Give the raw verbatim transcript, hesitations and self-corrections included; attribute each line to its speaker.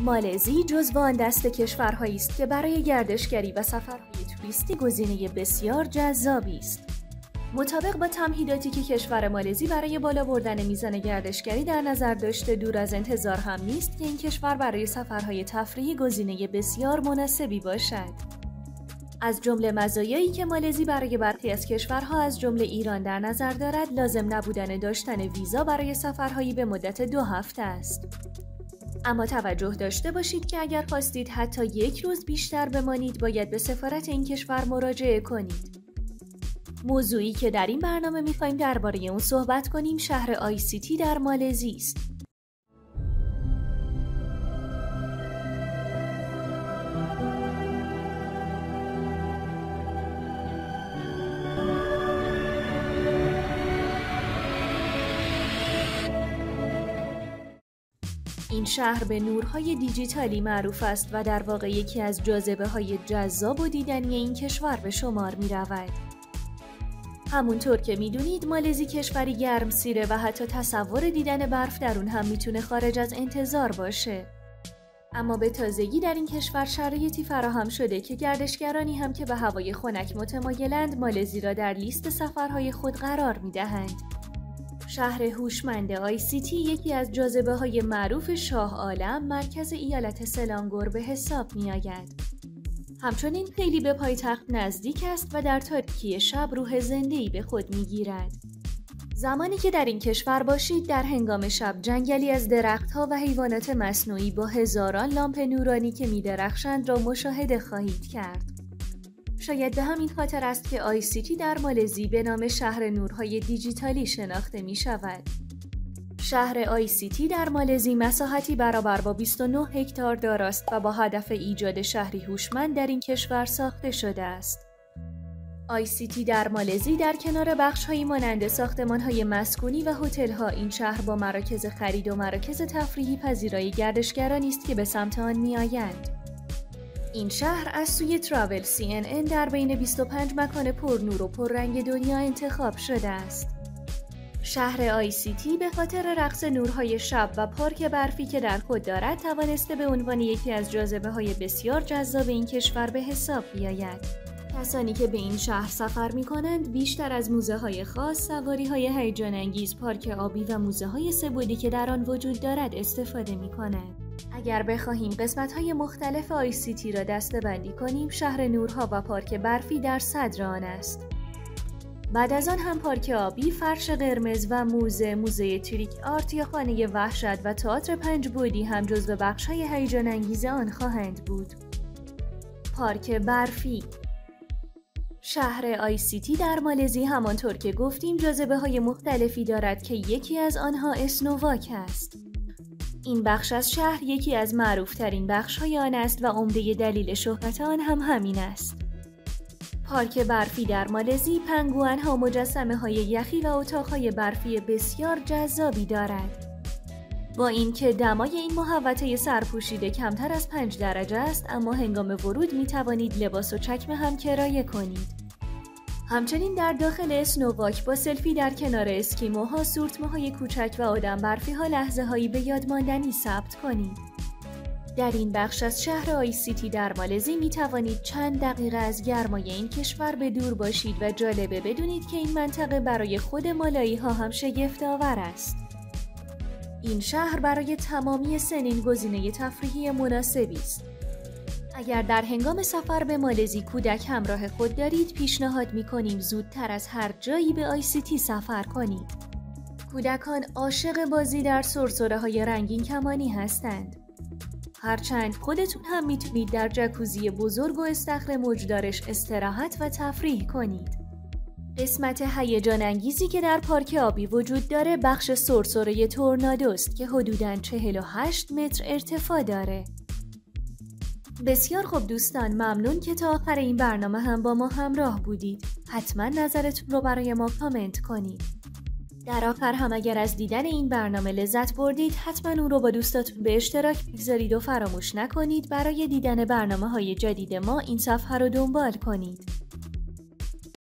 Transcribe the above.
Speaker 1: مالزی جزو آن دست کشورهایی است که برای گردشگری و سفرهای توریستی گزینه بسیار جذابی است. مطابق با تمهیداتی که کشور مالزی برای بالا بردن میزان گردشگری در نظر داشته، دور از انتظار هم نیست که این کشور برای سفرهای تفریحی گزینه بسیار مناسبی باشد. از جمله مزایایی که مالزی برای برخی از کشورها از جمله ایران در نظر دارد، لازم نبودن داشتن ویزا برای سفرهایی به مدت دو هفته است. اما توجه داشته باشید که اگر خواستید حتی یک روز بیشتر بمانید، باید به سفارت این کشور مراجعه کنید. موضوعی که در این برنامه می‌خوایم درباره اون صحبت کنیم شهر آی سی تی در مالزی است. این شهر به نورهای دیجیتالی معروف است و در واقع یکی از جاذبه‌های جذاب و دیدنی این کشور به شمار می‌رود. همونطور که می‌دونید مالزی کشوری گرمسیره و حتی تصور دیدن برف در اون هم میتونه خارج از انتظار باشه. اما به تازگی در این کشور شرایطی فراهم شده که گردشگرانی هم که به هوای خنک متمایلند، مالزی را در لیست سفرهای خود قرار می‌دهند. شهر هوشمند آی سی تی یکی از جاذبه‌های معروف شاه عالم، مرکز ایالت سلانگور به حساب می‌آید. همچنین خیلی به پایتخت نزدیک است و در تاریکی شب روح زنده‌ای به خود می‌گیرد. زمانی که در این کشور باشید، در هنگام شب جنگلی از درخت‌ها و حیوانات مصنوعی با هزاران لامپ نورانی که می‌درخشند را مشاهده خواهید کرد. شاید به همین خاطر است که آی سی تی در مالزی به نام شهر نورهای دیجیتالی شناخته می شود. شهر آی سی تی در مالزی مساحتی برابر با بیست و نه هکتار داراست و با هدف ایجاد شهری هوشمند در این کشور ساخته شده است. آی سی تی در مالزی در کنار بخش‌هایی مانند ساختمان‌های مسکونی و هتل‌ها، این شهر با مراکز خرید و مراکز تفریحی پذیرای گردشگرانی است که به سمت آن می‌آیند. این شهر از سوی تراول سی ان ان در بین بیست و پنج مکان پرنور و پررنگ دنیا انتخاب شده است. شهر آی سی تی به خاطر رقص نورهای شب و پارک برفی که در خود دارد، توانسته به عنوان یکی از جاذبه‌های بسیار جذاب این کشور به حساب بیاید. کسانی که به این شهر سفر می‌کنند بیشتر از موزه‌های خاص، سواری‌های هیجان‌انگیز، پارک آبی و موزه‌های سه‌بعدی که در آن وجود دارد استفاده می‌کنند. اگر بخواهیم قسمت‌های مختلف آی سی تی را دسته‌بندی کنیم، شهر نورها و پارک برفی در صدر آن است. بعد از آن هم پارک آبی، فرش قرمز و موزه، موزه تریک آرت یا خانه وحشت و تئاتر پنج بعدی هم جزو بخش‌های هیجان‌انگیز آن خواهند بود. پارک برفی. شهر آی سی تی در مالزی همانطور که گفتیم جاذبه‌های مختلفی دارد که یکی از آنها اسنوواک است. این بخش از شهر یکی از معروفترین بخش‌های آن است و عمده دلیل شهرت آن هم همین است. پارک برفی در مالزی پنگوئن‌ها، مجسمه‌های یخی و اتاق‌های برفی بسیار جذابی دارد. با اینکه دمای این محوطه سرپوشیده کمتر از پنج درجه است، اما هنگام ورود می‌توانید لباس و چکمه هم کرایه کنید. همچنین در داخل اسنوواک با سلفی در کنار اسکیموها، سورتمه‌های کوچک و آدم برفی‌ها لحظه‌هایی به یاد ماندنی ثبت کنید. در این بخش از شهر آی سی تی در مالزی می توانید چند دقیقه از گرمای این کشور به دور باشید و جالبه بدونید که این منطقه برای خود مالایی ها هم شگفت‌آور است. این شهر برای تمامی سنین گزینه تفریحی مناسبی است. اگر در هنگام سفر به مالزی کودک همراه خود دارید، پیشنهاد می‌کنیم زودتر از هر جایی به آی سی تی سفر کنید. کودکان عاشق بازی در سرسره‌های رنگین کمانی هستند. هرچند خودتون هم میتونید در جکوزی بزرگ و استخر موجدارش استراحت و تفریح کنید. قسمت هیجان انگیزی که در پارک آبی وجود داره بخش سرسره تورنادوست که حدوداً چهل و هشت متر ارتفاع داره. بسیار خوب دوستان، ممنون که تا آخر این برنامه هم با ما همراه بودید. حتما نظرتون رو برای ما کامنت کنید. در آخر هم اگر از دیدن این برنامه لذت بردید، حتما اون رو با دوستاتون به اشتراک بگذارید و فراموش نکنید برای دیدن برنامه‌های جدید ما این صفحه رو دنبال کنید.